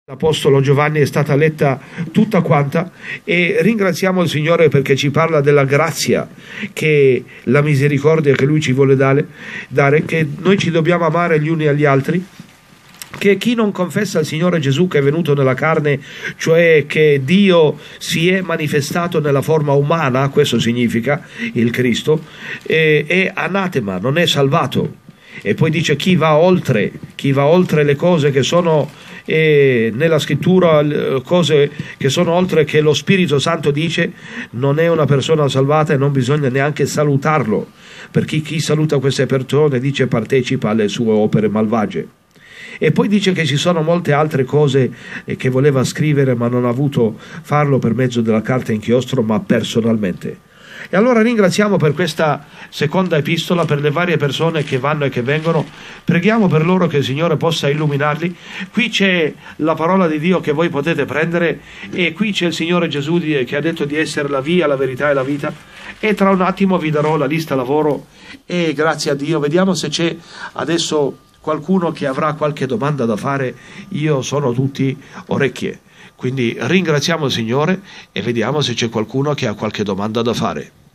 L'Apostolo Giovanni è stata letta tutta quanta e ringraziamo il Signore perché ci parla della grazia, che la misericordia che Lui ci vuole dare, che noi ci dobbiamo amare gli uni agli altri, che chi non confessa il Signore Gesù che è venuto nella carne, cioè che Dio si è manifestato nella forma umana, questo significa il Cristo, è anatema, non è salvato. E poi dice chi va oltre le cose che sono nella scrittura, cose che sono oltre che lo Spirito Santo dice, non è una persona salvata e non bisogna neanche salutarlo, perché chi saluta queste persone dice partecipa alle sue opere malvagie. E poi dice che ci sono molte altre cose che voleva scrivere ma non ha avuto farlo per mezzo della carta inchiostro, ma personalmente. E allora ringraziamo per questa seconda epistola, per le varie persone che vanno e che vengono. Preghiamo per loro che il Signore possa illuminarli. Qui c'è la parola di Dio che voi potete prendere, e qui c'è il Signore Gesù che ha detto di essere la via, la verità e la vita. E tra un attimo vi darò la lista lavoro e grazie a Dio vediamo se c'è adesso qualcuno che avrà qualche domanda da fare. Io sono tutti orecchie. Quindi ringraziamo il Signore e vediamo se c'è qualcuno che ha qualche domanda da fare.